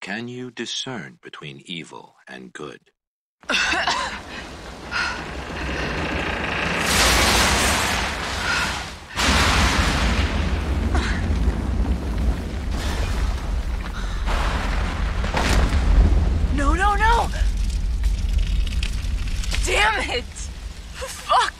Can you discern between evil and good? No, no, no! Damn it! Fuck!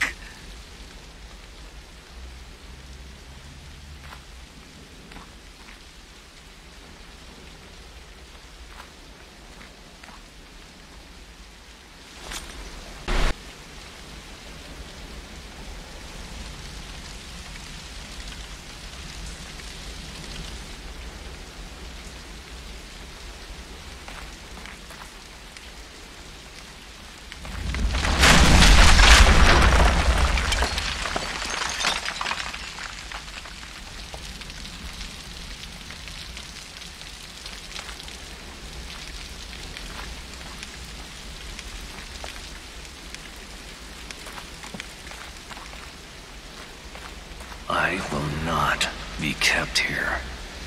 I will not be kept here.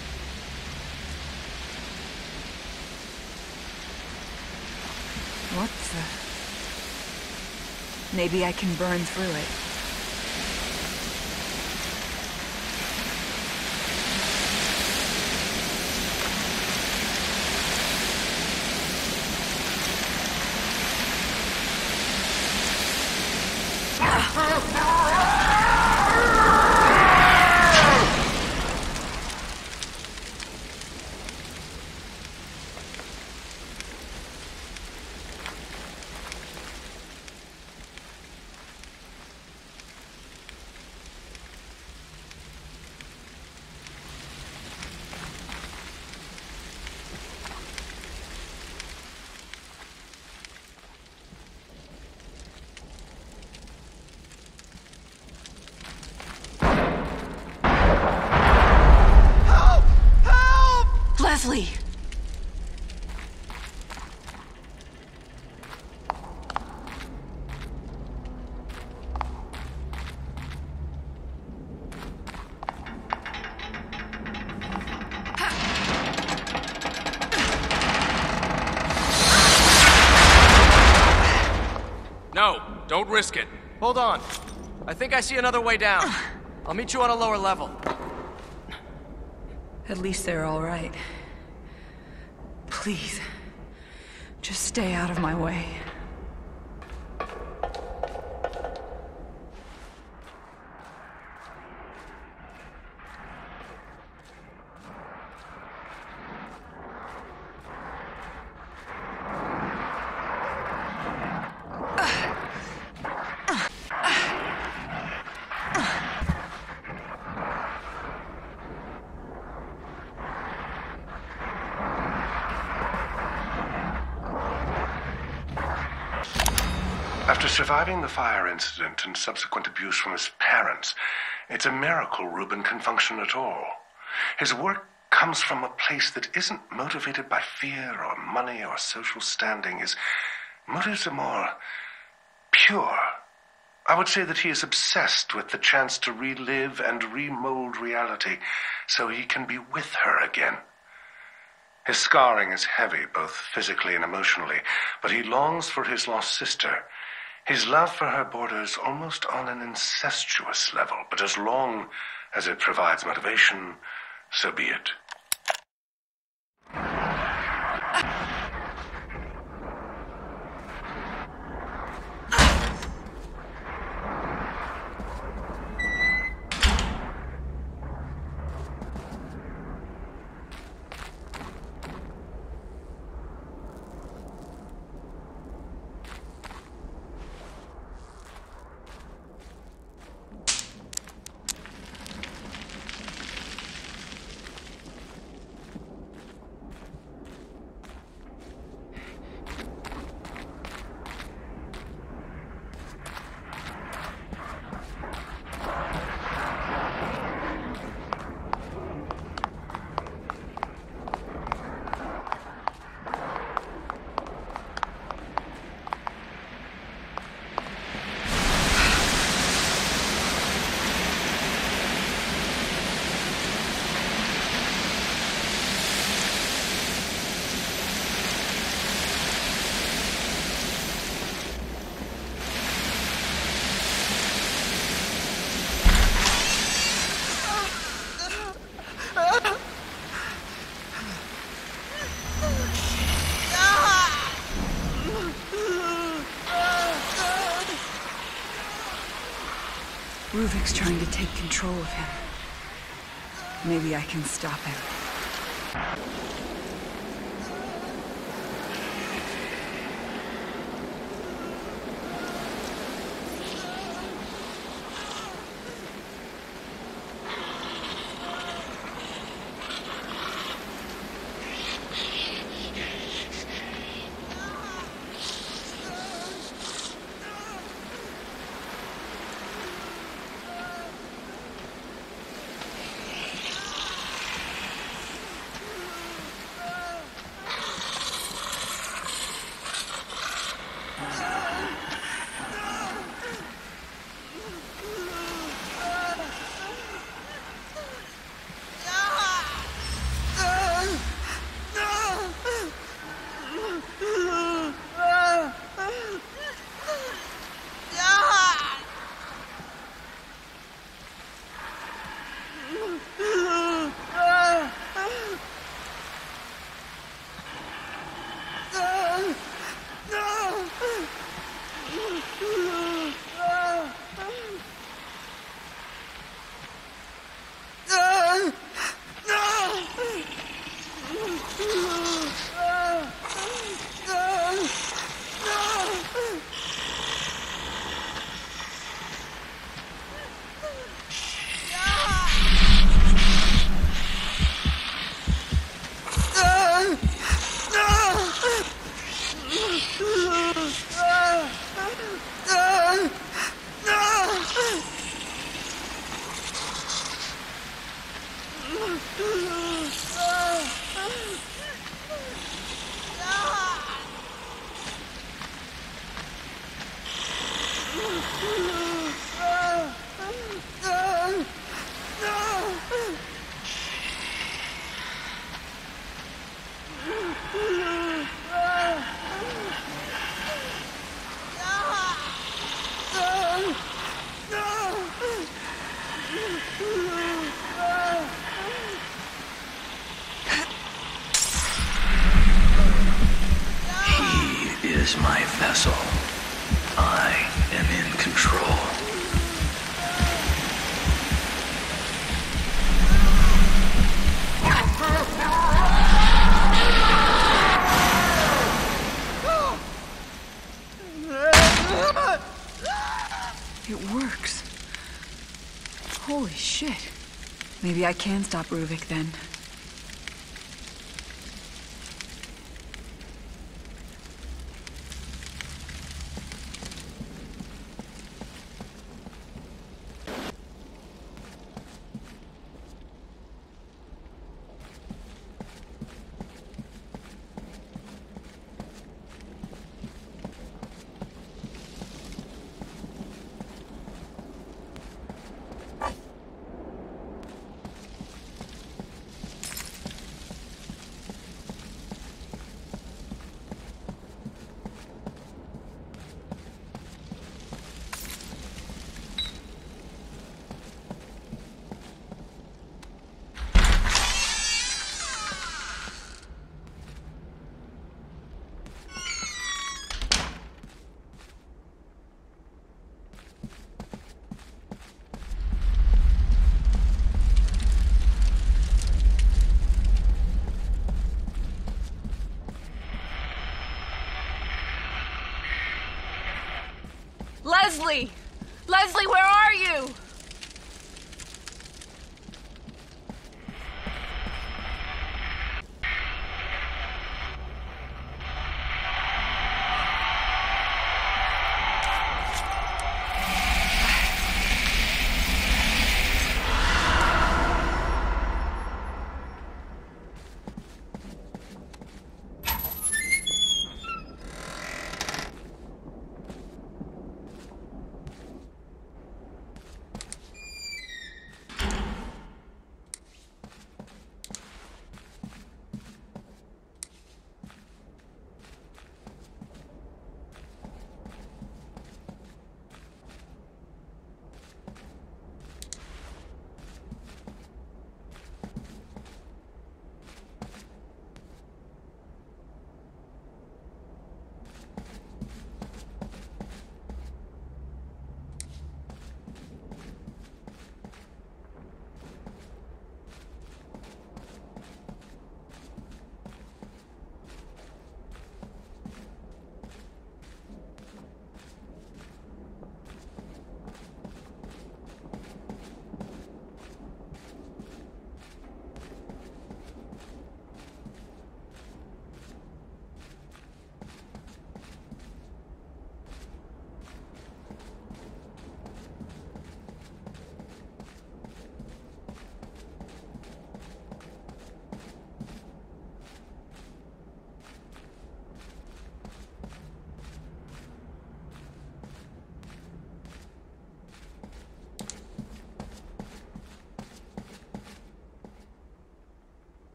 What the... Maybe I can burn through it. Leslie! No, don't risk it. Hold on. I think I see another way down. I'll meet you on a lower level. At least they're all right. Please, just stay out of my way. After surviving the fire incident and subsequent abuse from his parents, it's a miracle Reuben can function at all. His work comes from a place that isn't motivated by fear or money or social standing. His motives are more pure. I would say that he is obsessed with the chance to relive and remold reality so he can be with her again. His scarring is heavy, both physically and emotionally, but he longs for his lost sister. His love for her borders almost on an incestuous level, but as long as it provides motivation, so be it. Ruvik's trying to take control of him. Maybe I can stop him. He is my vessel. I am in control. It works. Holy shit. Maybe I can stop Ruvik then. Leslie! Leslie, where are you?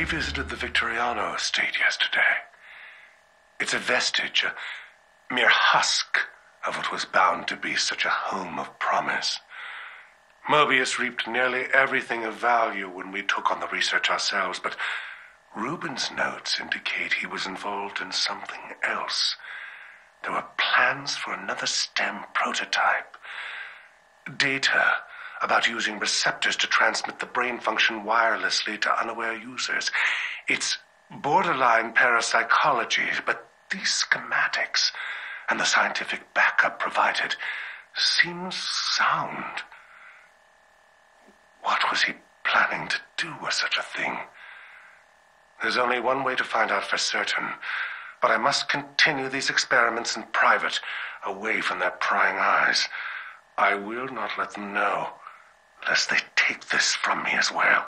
visited the Victoriano estate yesterday. It's a vestige, a mere husk of what was bound to be such a home of promise. Mobius reaped nearly everything of value when we took on the research ourselves, but Rubin's notes indicate he was involved in something else. There were plans for another STEM prototype. Data about using receptors to transmit the brain function wirelessly to unaware users. It's borderline parapsychology, but these schematics and the scientific backup provided seems sound. What was he planning to do with such a thing? There's only one way to find out for certain, but I must continue these experiments in private, away from their prying eyes. I will not let them know, lest they take this from me as well.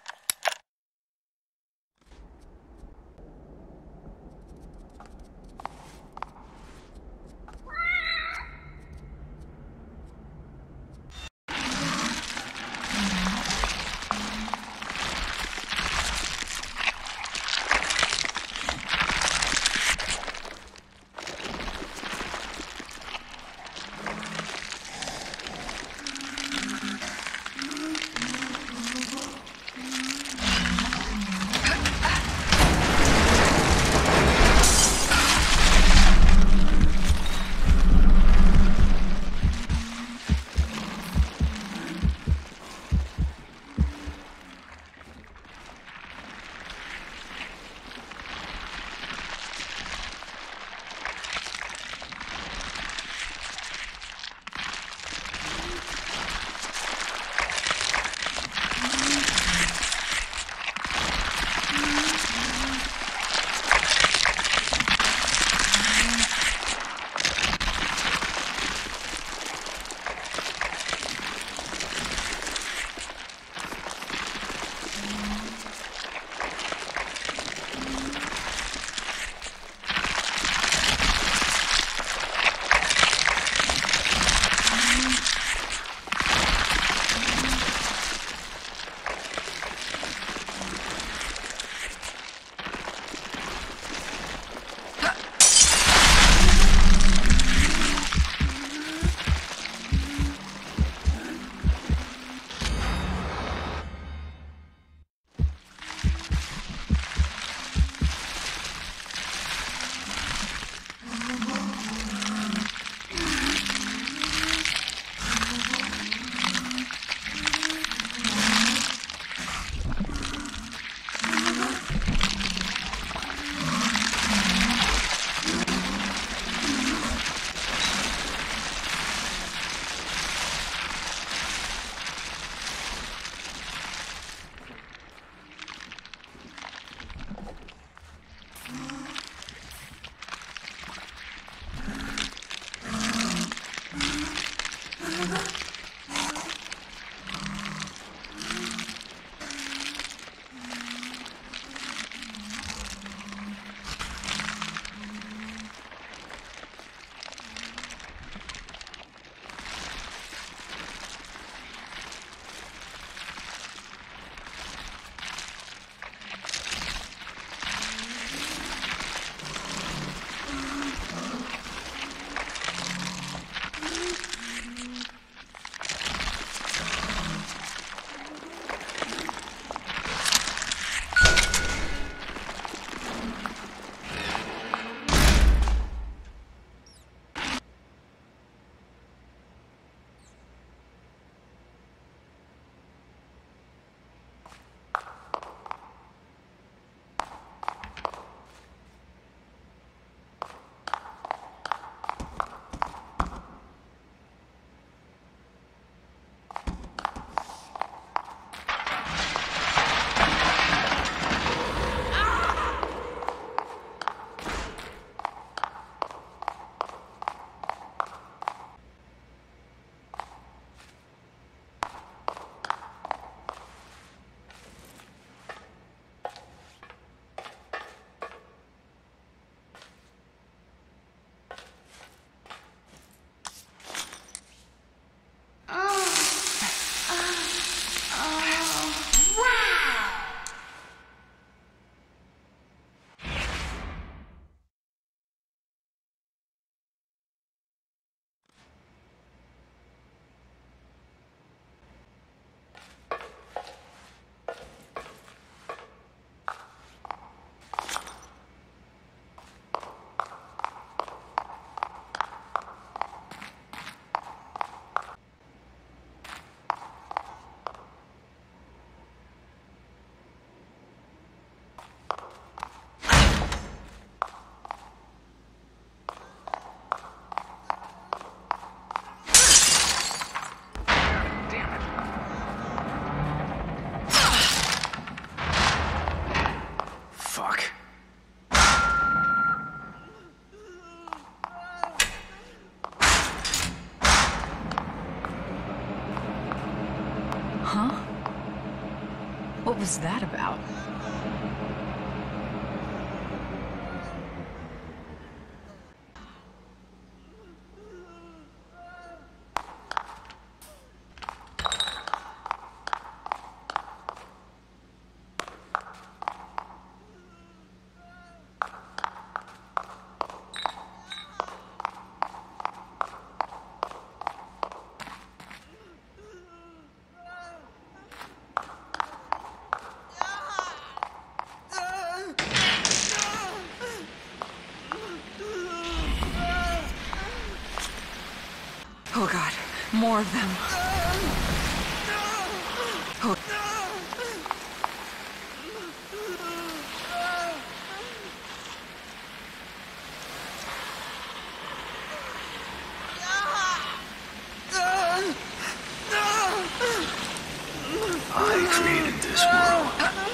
was that about? Oh God, more of them. Oh. I created this world.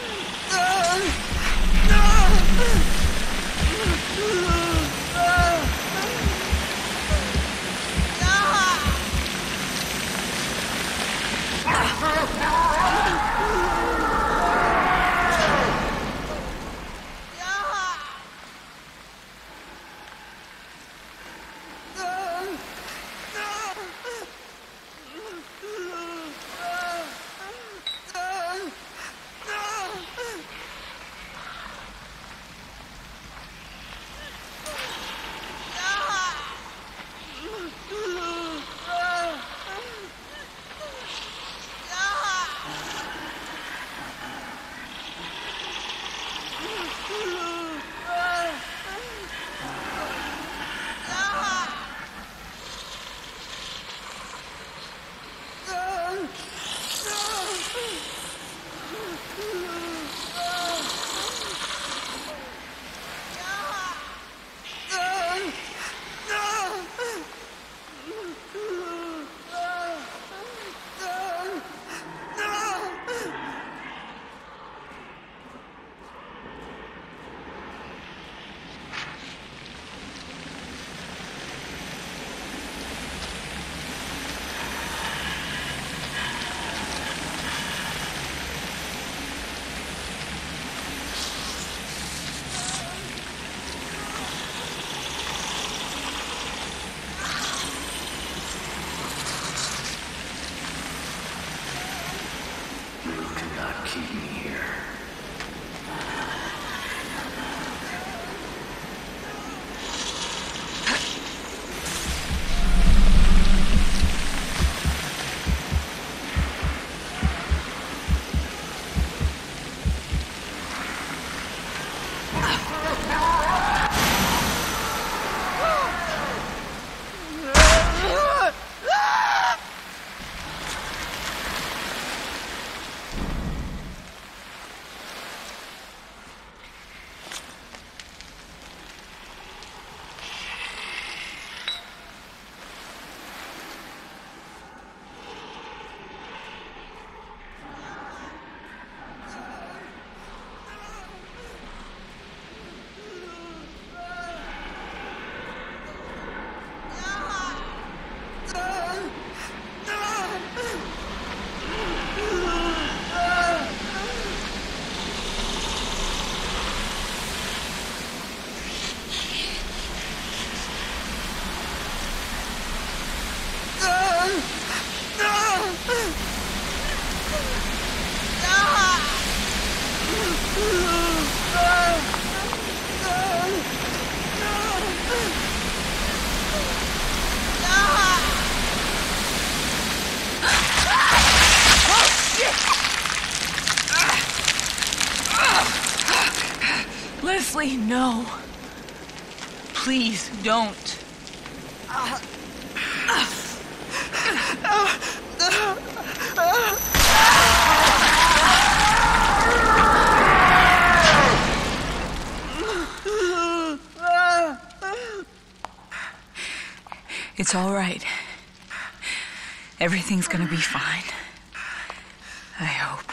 Keep me here. Leslie, no. Please, don't. It's all right. Everything's gonna be fine. I hope.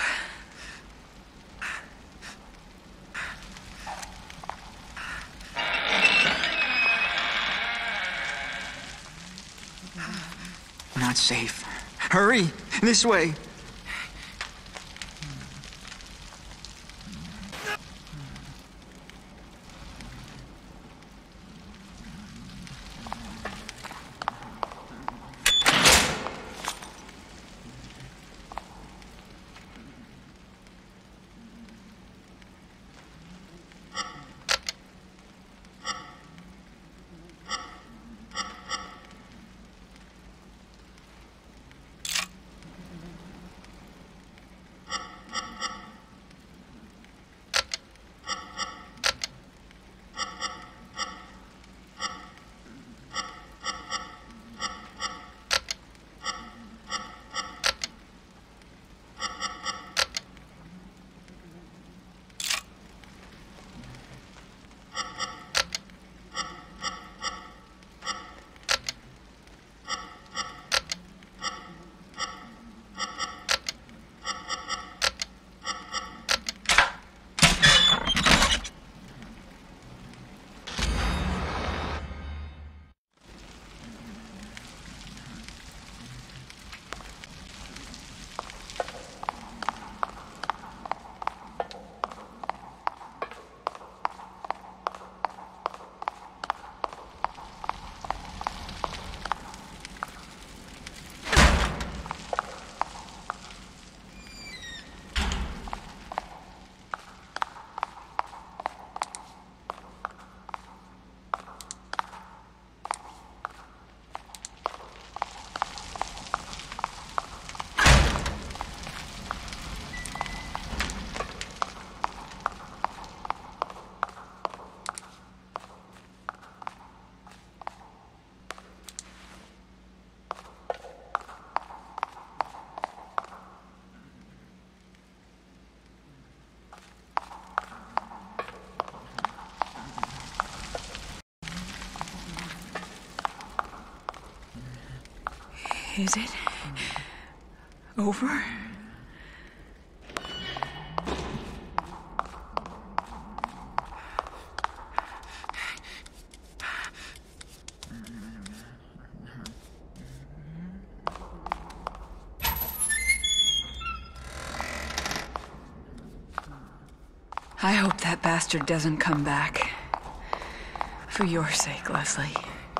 Not safe. Hurry! This way! Is it over? I hope that bastard doesn't come back. For your sake, Leslie.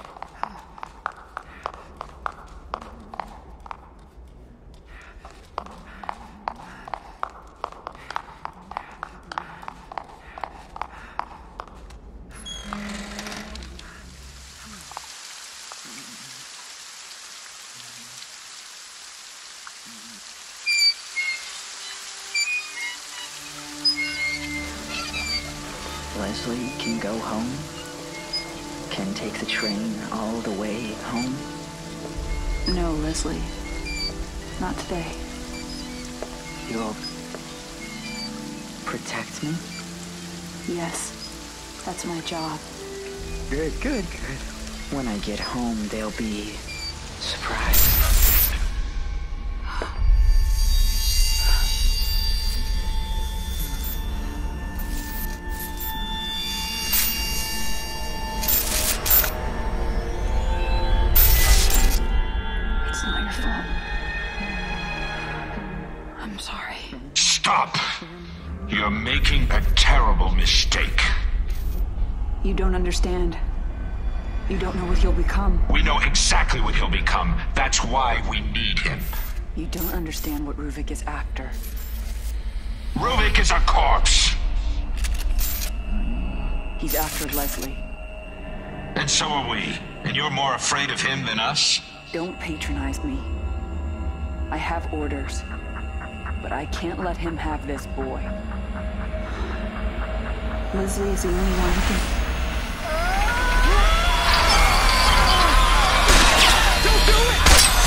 Leslie can go home? Can take the train all the way home? No, Leslie. Not today. You'll protect me? Yes, that's my job. Good. When I get home, they'll be surprised. It's not your fault. I'm sorry. Stop! You're making a terrible mistake. You don't understand. You don't know what he'll become. We know exactly what he'll become. That's why we need him. You don't understand what Ruvik is after. Ruvik is a corpse! He's after Leslie. And so are we. And you're more afraid of him than us? Don't patronize me. I have orders. But I can't let him have this boy. Leslie is the only one who can... Don't do it!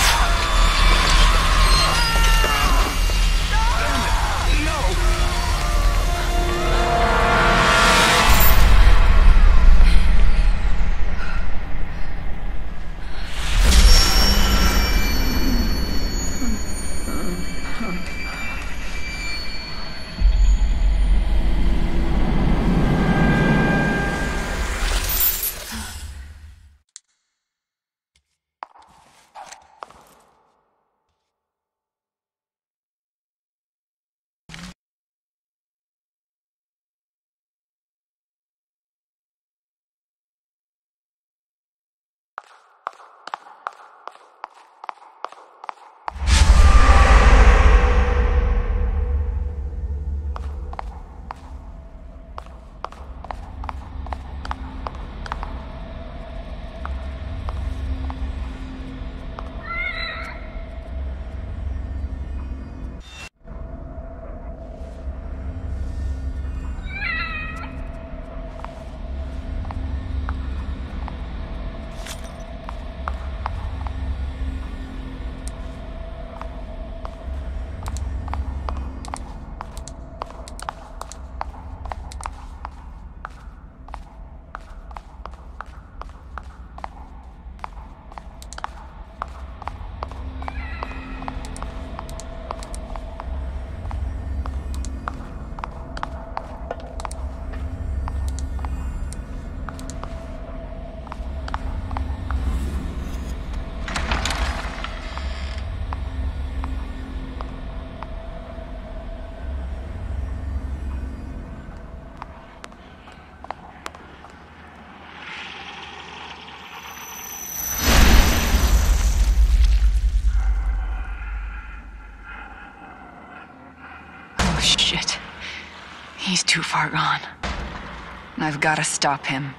Shit. He's too far gone. I've got to stop him.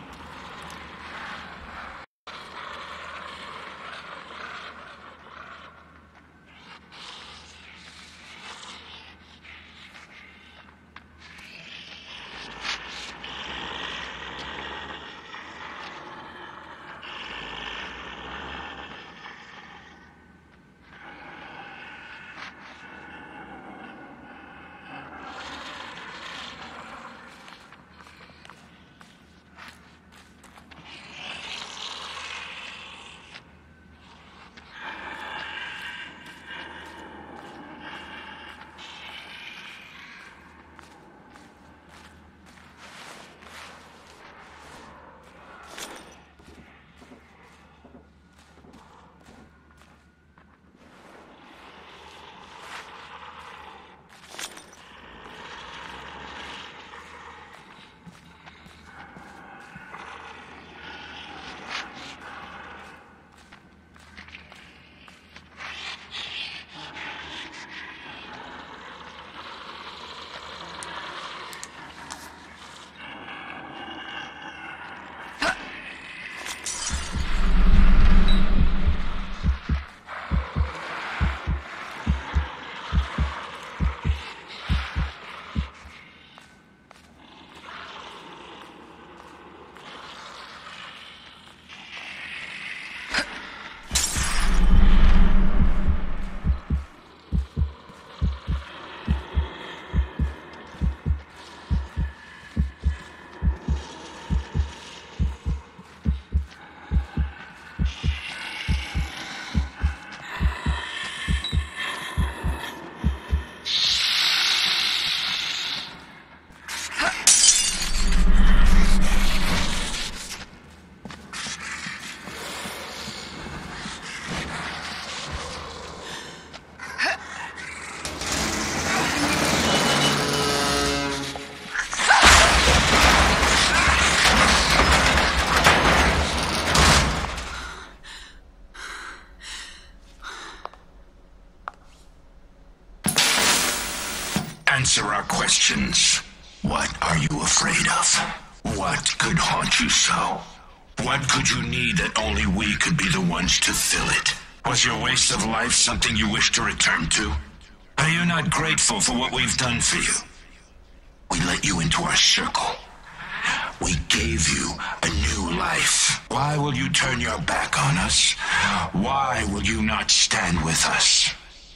answer our questions. What are you afraid of? What could haunt you so? What could you need that only we could be the ones to fill it? Was your waste of life something you wish to return to? Are you not grateful for what we've done for you? We let you into our circle. We gave you a new life. Why will you turn your back on us? Why will you not stand with us?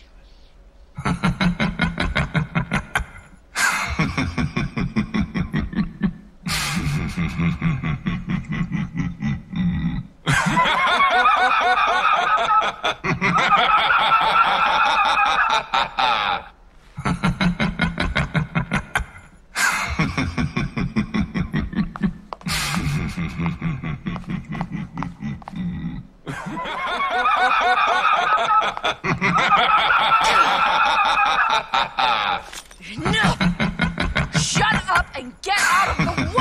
No! Shut up and get out of the way!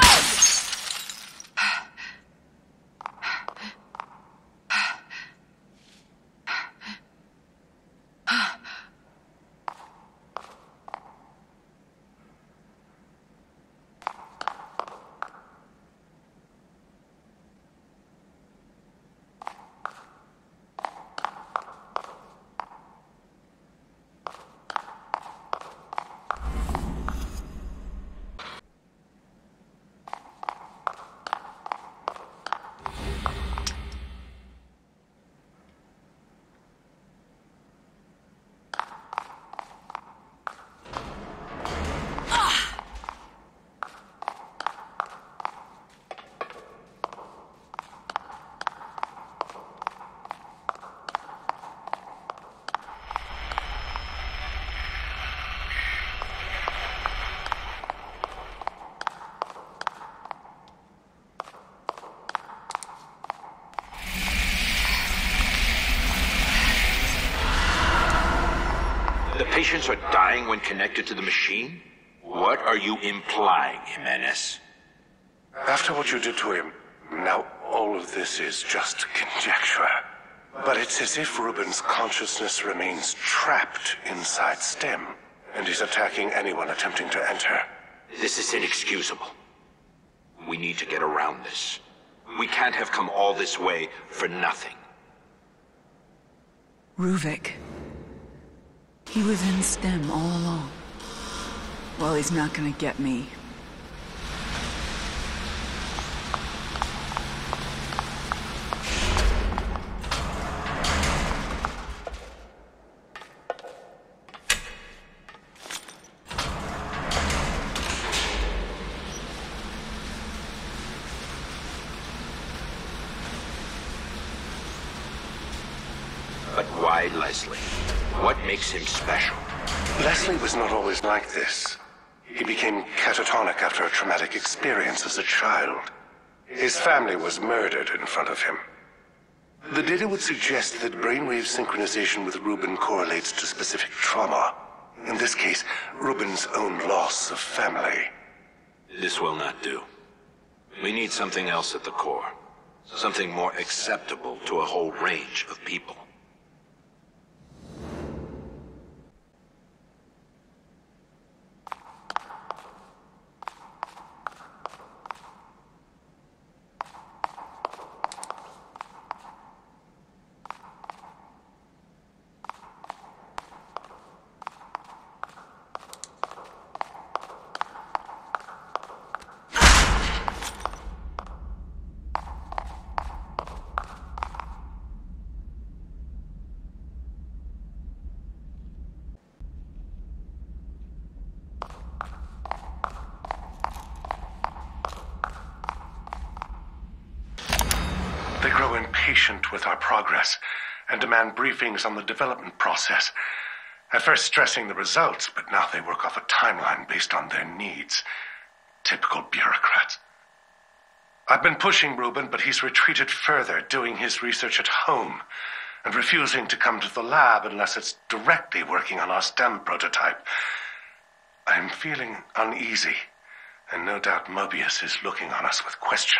The patients are dying when connected to the machine? What are you implying, Jimenez? After what you did to him, now all of this is just conjecture. But it's as if Ruben's consciousness remains trapped inside STEM, and he's attacking anyone attempting to enter. This is inexcusable. We need to get around this. We can't have come all this way for nothing. Ruvik. He was in STEM all along. Well, he's not gonna get me. But why Leslie? What makes him special? Leslie was not always like this. He became catatonic after a traumatic experience as a child. His family was murdered in front of him. The data would suggest that brainwave synchronization with Ruben correlates to specific trauma. In this case, Ruben's own loss of family. This will not do. We need something else at the core. Something more acceptable to a whole range of people. They grow impatient with our progress and demand briefings on the development process. At first stressing the results, but now they work off a timeline based on their needs. Typical bureaucrats. I've been pushing Ruben, but he's retreated further, doing his research at home, and refusing to come to the lab unless it's directly working on our STEM prototype. I'm feeling uneasy, and no doubt Mobius is looking on us with question.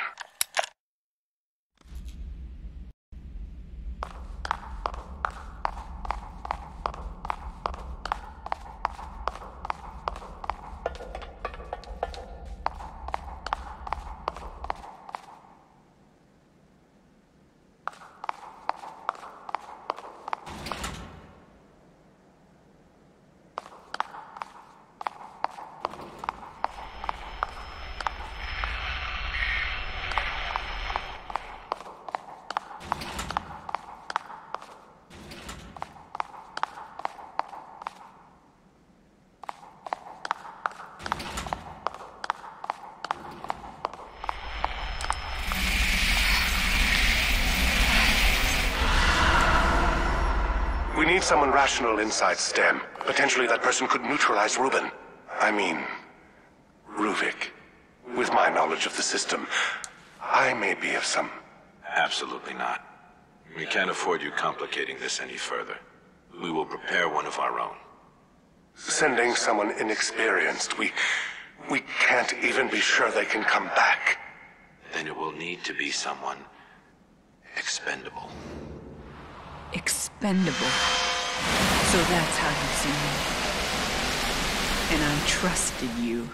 need someone rational inside STEM. Potentially that person could neutralize Reuben. I mean, Ruvik. With my knowledge of the system, I may be of some... Absolutely not. We can't afford you complicating this any further. We will prepare one of our own. Sending someone inexperienced, we can't even be sure they can come back. Then it will need to be someone expendable. Expendable. So that's how you see me. And I trusted you.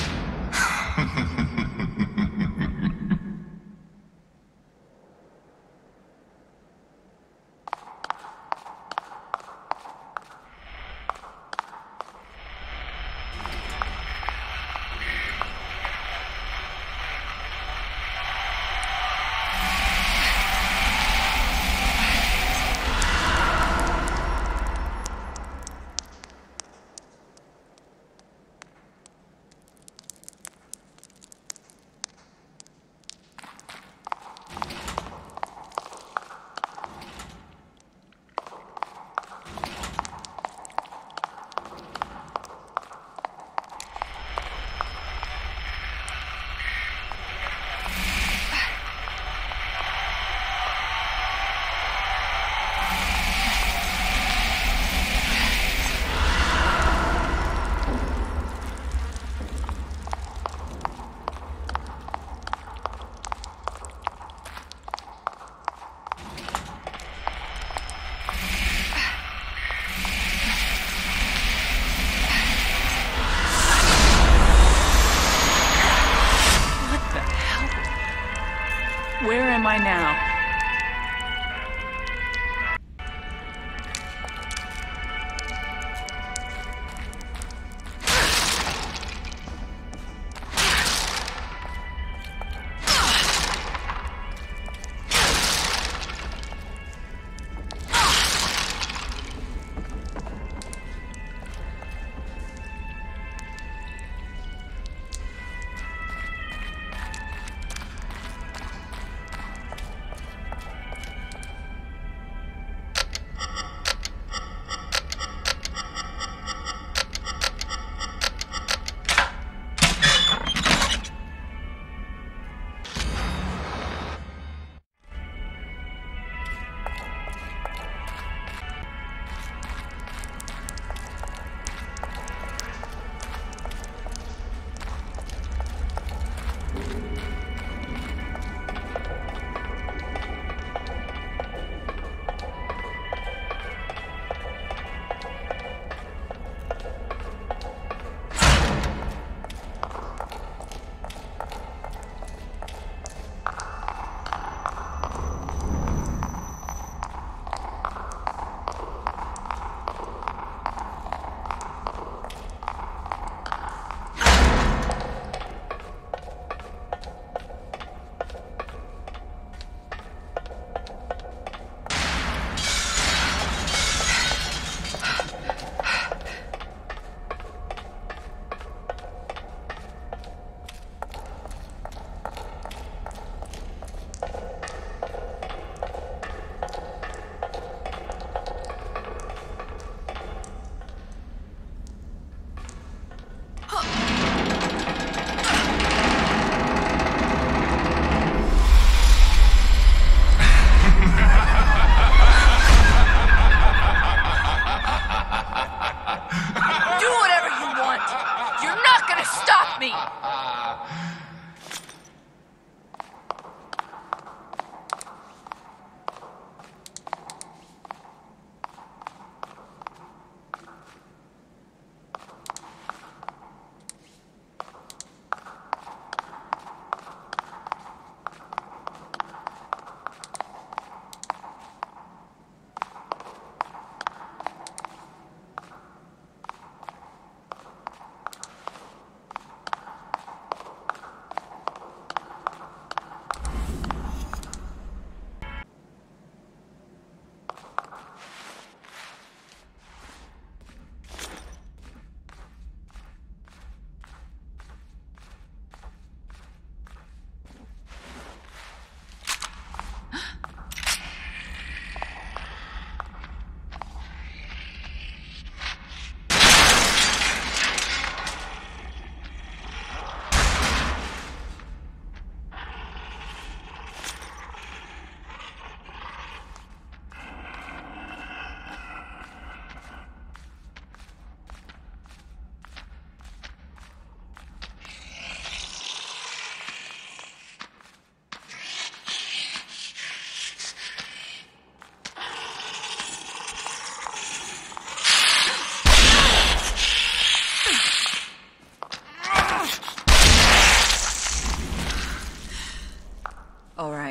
Where am I now?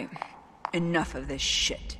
right. Enough of this shit.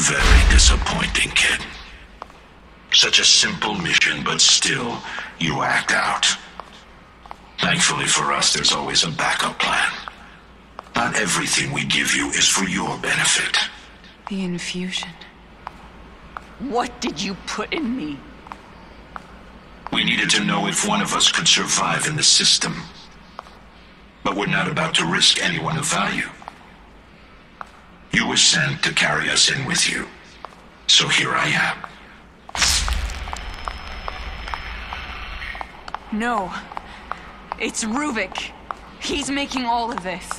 Very disappointing, kid. Such a simple mission, but still, you act out. Thankfully for us, there's always a backup plan. Not everything we give you is for your benefit. The infusion. What did you put in me? We needed to know if one of us could survive in the system. But we're not about to risk anyone of value. You were sent to carry us in with you. So here I am. No. It's Ruvik. He's making all of this.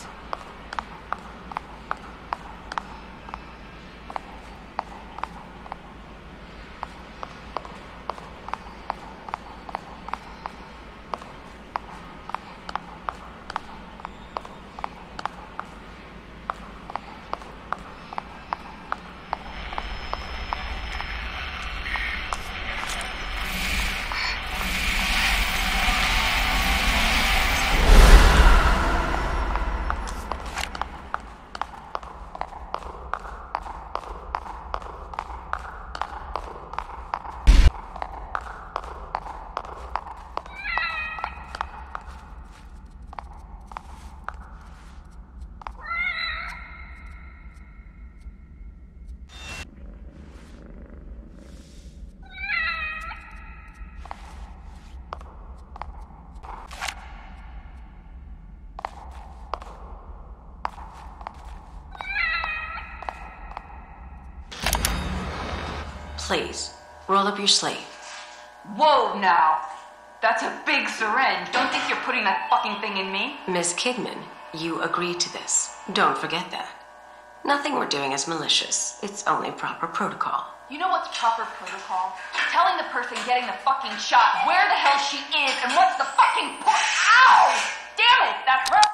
Please, roll up your sleeve. Whoa, now. That's a big syringe. Don't think you're putting that fucking thing in me. Miss Kidman, you agreed to this. Don't forget that. Nothing we're doing is malicious. It's only proper protocol. You know what's proper protocol? Telling the person getting the fucking shot where the hell she is and what's the fucking point. Ow! Damn it, that hurt.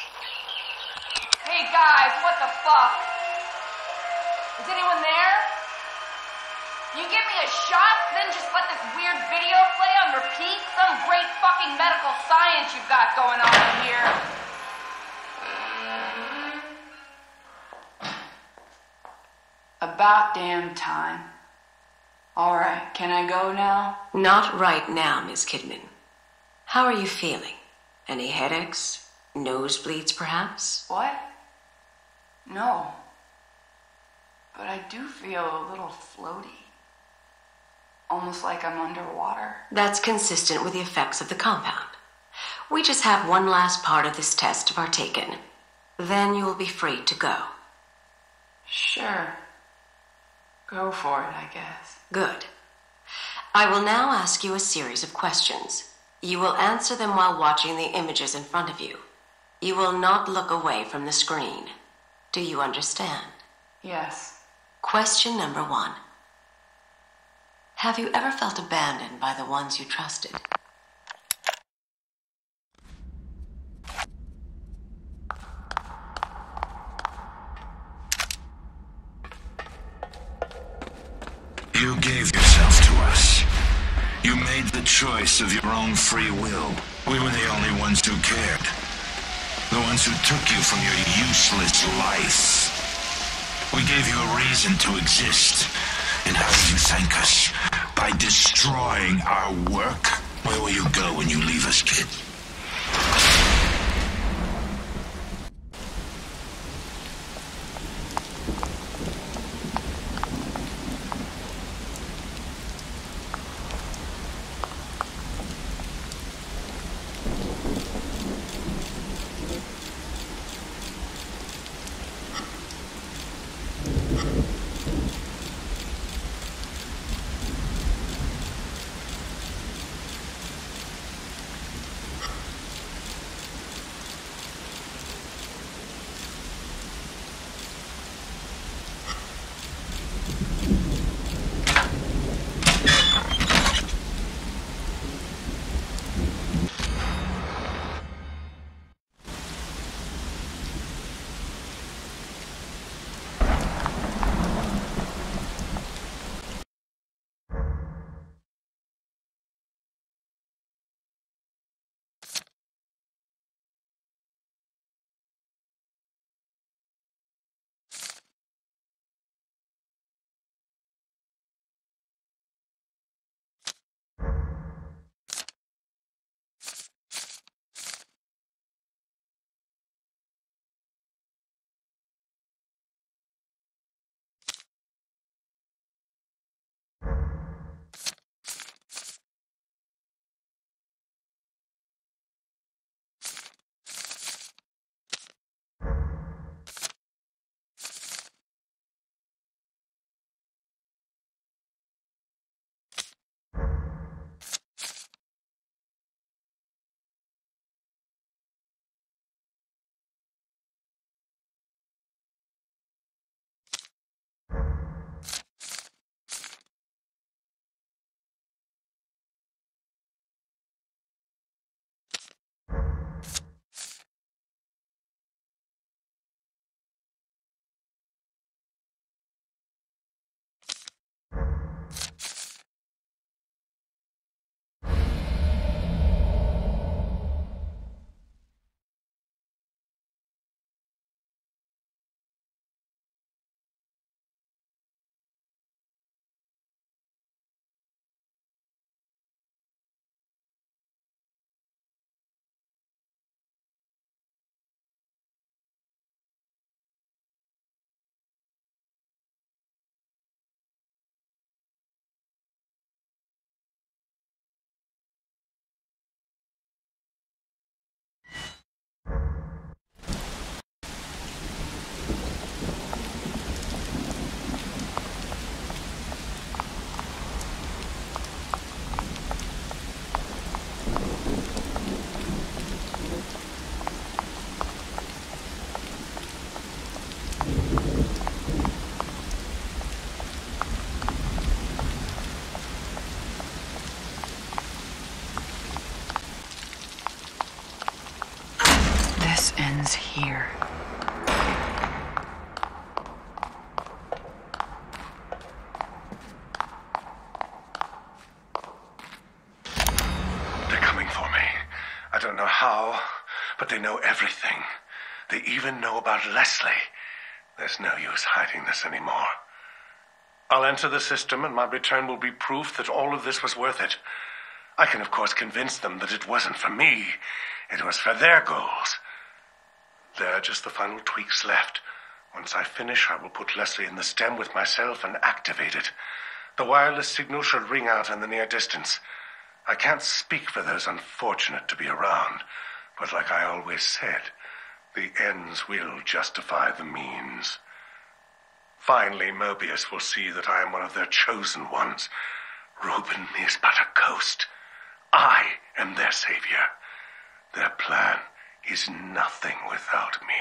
Hey guys, what the fuck? Is anyone there? You give me a shot, then just let this weird video play on repeat? Some great fucking medical science you've got going on here. About damn time. Alright, can I go now? Not right now, Miss Kidman. How are you feeling? Any headaches? Nosebleeds, perhaps? What? No. But I do feel a little floaty. Almost like I'm underwater. That's consistent with the effects of the compound. We just have one last part of this test to partake in. Then you will be free to go. Sure. Go for it, I guess. Good. I will now ask you a series of questions. You will answer them while watching the images in front of you. You will not look away from the screen. Do you understand? Yes. Question number 1. Have you ever felt abandoned by the ones you trusted? You gave yourself to us. You made the choice of your own free will. We were the only ones who cared. The ones who took you from your useless life. We gave you a reason to exist. And how do you thank us? By destroying our work? Where will you go when you leave us, kid? ends here. They're coming for me. I don't know how, but they know everything. They even know about Leslie. There's no use hiding this anymore. I'll enter the system, and my return will be proof that all of this was worth it. I can, of course, convince them that it wasn't for me. It was for their goals. There are just the final tweaks left. Once I finish, I will put Leslie in the stem with myself and activate it. The wireless signal should ring out in the near distance. I can't speak for those unfortunate to be around, but like I always said, the ends will justify the means. Finally, Mobius will see that I am one of their chosen ones. Reuben is but a ghost. I am their savior. Their plan is nothing without me.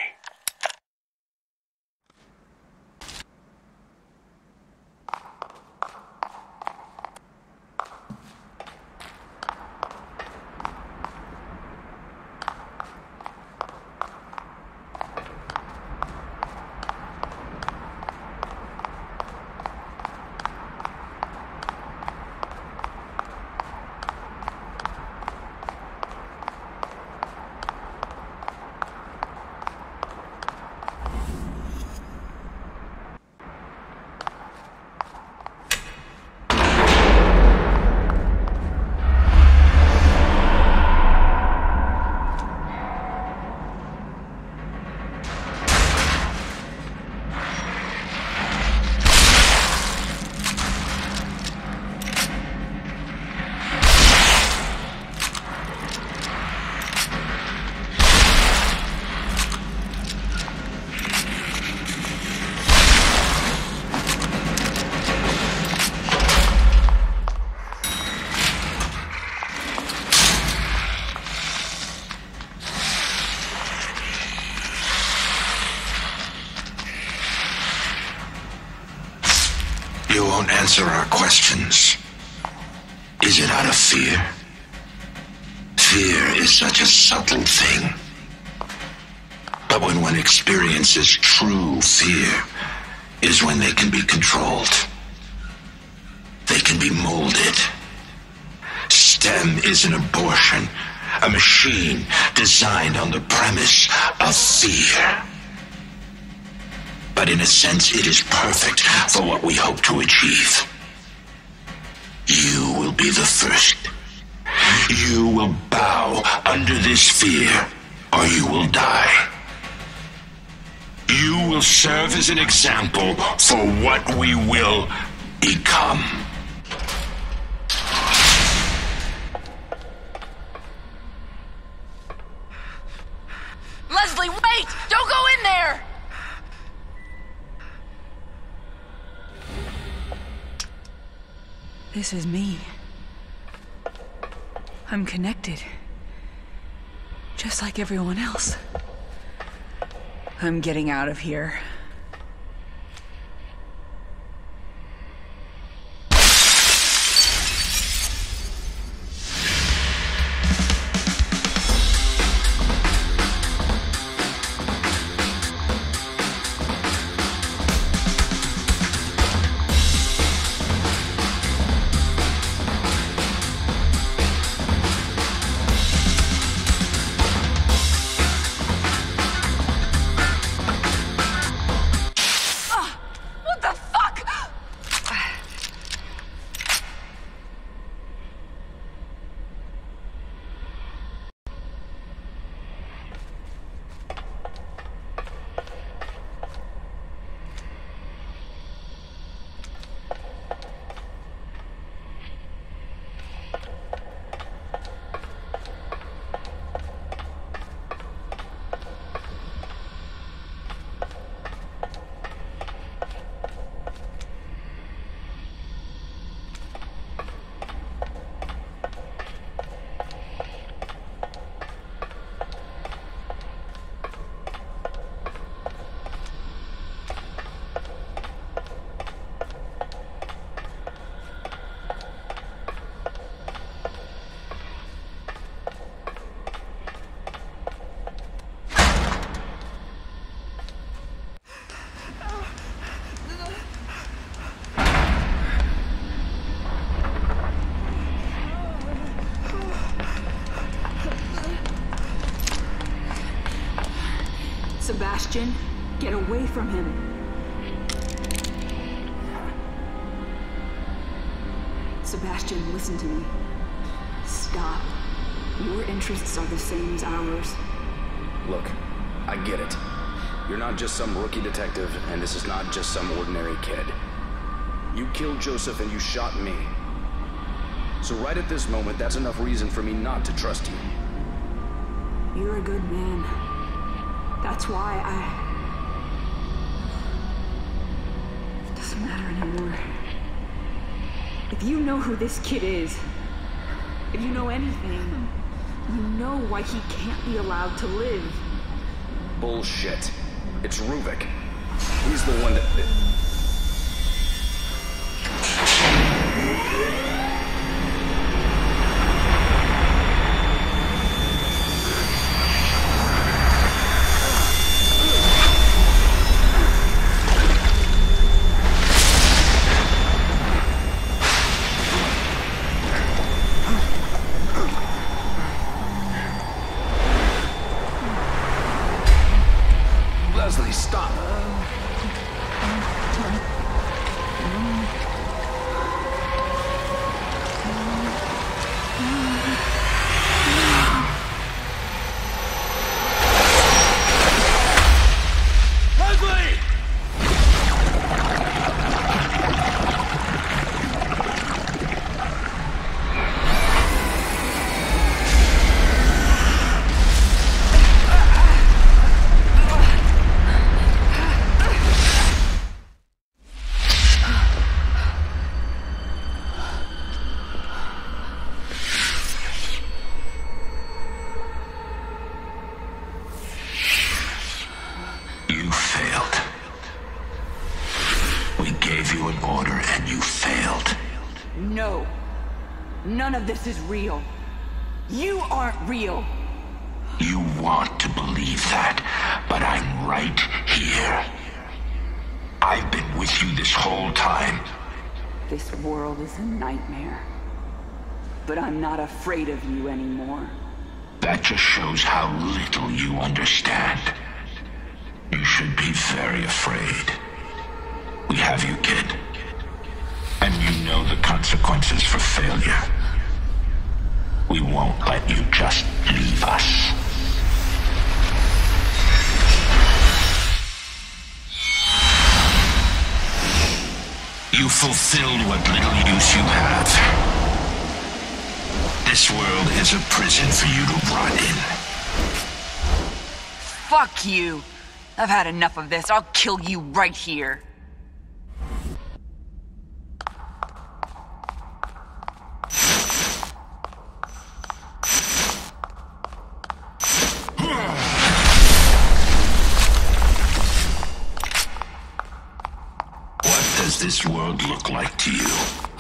You won't answer our questions. Is it out of fear? Fear is such a subtle thing. But when one experiences true fear, is when they can be controlled. They can be molded. STEM is an abortion, a machine designed on the premise of fear. But in a sense, it is perfect for what we hope to achieve. You will be the first. You will bow under this fear, or you will die. You will serve as an example for what we will become. Leslie, wait! Don't go in there! This is me. I'm connected. Just like everyone else. I'm getting out of here. Sebastian, get away from him. Sebastian, listen to me. Stop. Your interests are the same as ours. Look, I get it. You're not just some rookie detective, and this is not just some ordinary kid. You killed Joseph and you shot me. So right at this moment, that's enough reason for me not to trust you. You're a good man. That's why It doesn't matter anymore. If you know who this kid is, if you know anything, you know why he can't be allowed to live. Bullshit. It's Ruvik. He's the one that... Leslie, stop! Leslie! You failed. We gave you an order and you failed. No. None of this is real. You aren't real. You want to believe that, but I'm right here. I've been with you this whole time. This world is a nightmare. But I'm not afraid of you anymore. That just shows how little you understand. You should be very afraid. We have you, kid. And you know the consequences for failure. We won't let you just leave us. You fulfilled what little use you have. This world is a prison for you to rot in. Fuck you! I've had enough of this. I'll kill you right here. What does this world look like to you?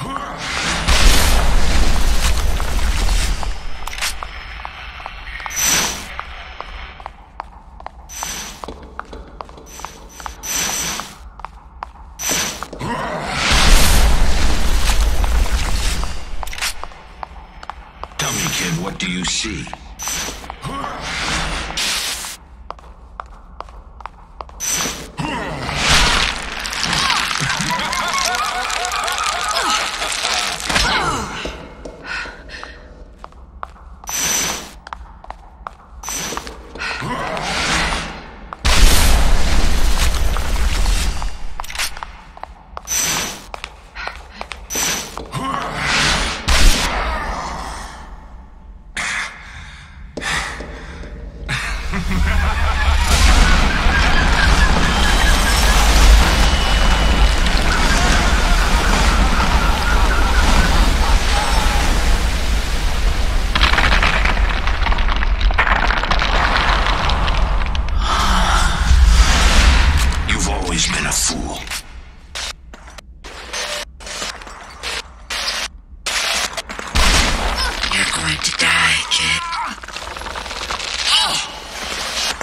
Tell me, kid, what do you see? Been a fool. You're going to die, kid.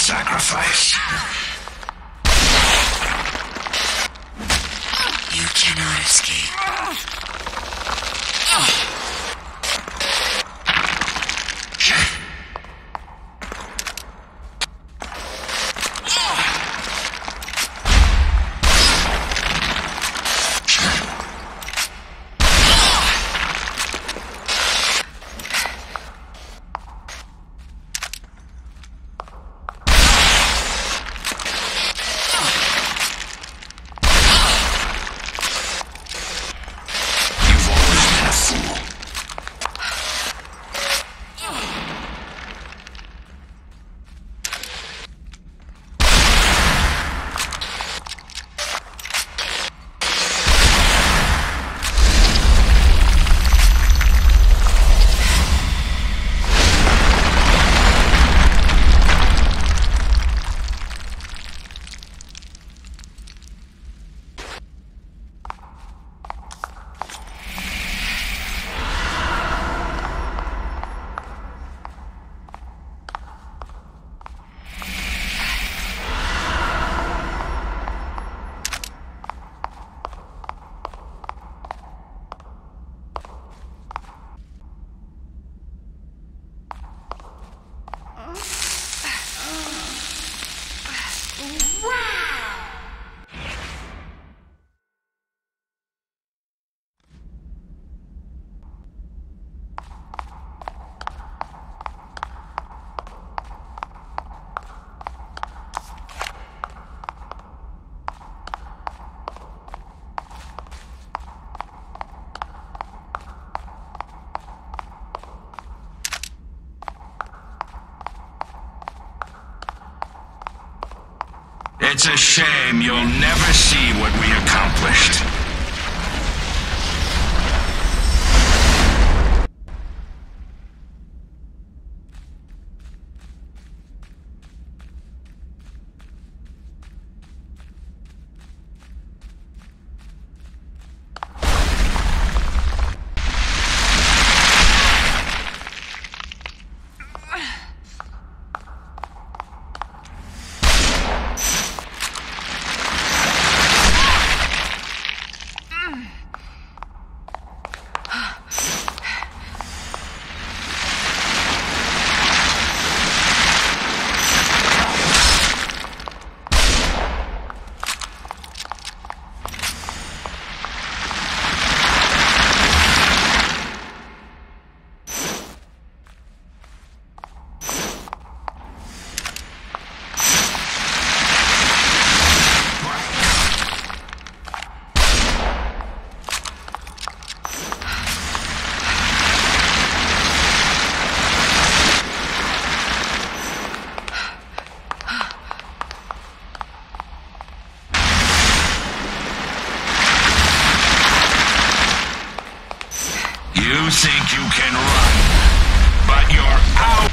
sacrifice. You cannot escape. It's a shame you'll never see what we accomplished. You think you can run, but you're out.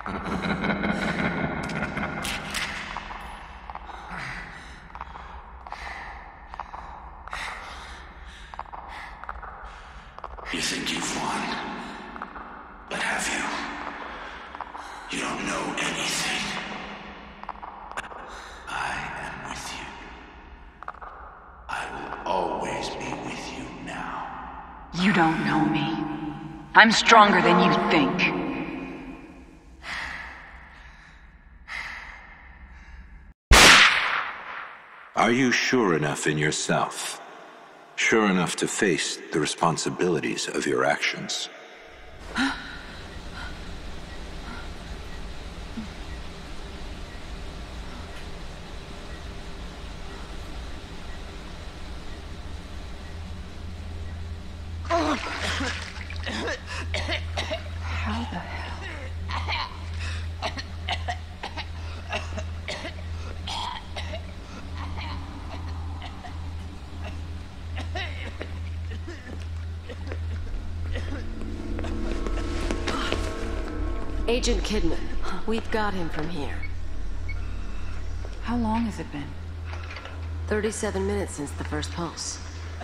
You think you've won, but have you? You don't know anything. I am with you. I will always be with you now. You don't know me. I'm stronger than you think. Are you sure enough in yourself? Sure enough to face the responsibilities of your actions? How the hell? Agent Kidman, we've got him from here. How long has it been? 37 minutes since the first pulse.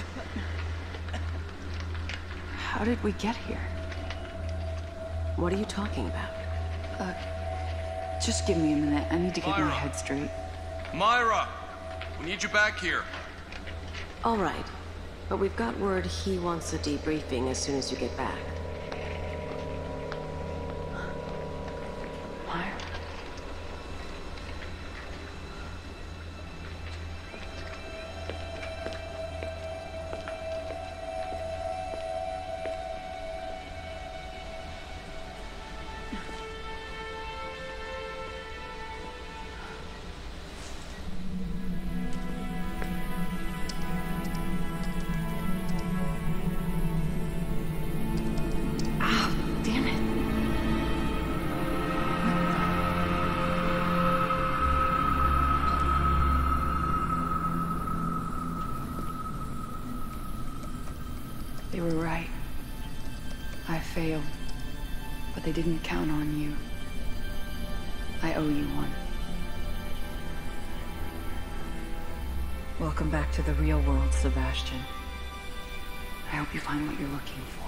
How did we get here? What are you talking about? Just give me a minute. I need to get my Myra. head straight. Myra! We need you back here. All right, but we've got word he wants a debriefing as soon as you get back. Myra? Damn it. They were right. I failed. But they didn't count on you. I owe you one. Welcome back to the real world, Sebastian. I hope you find what you're looking for.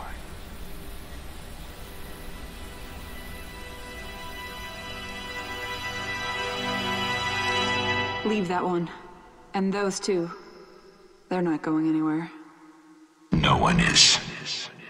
Leave that one. And those two. They're not going anywhere. No one is.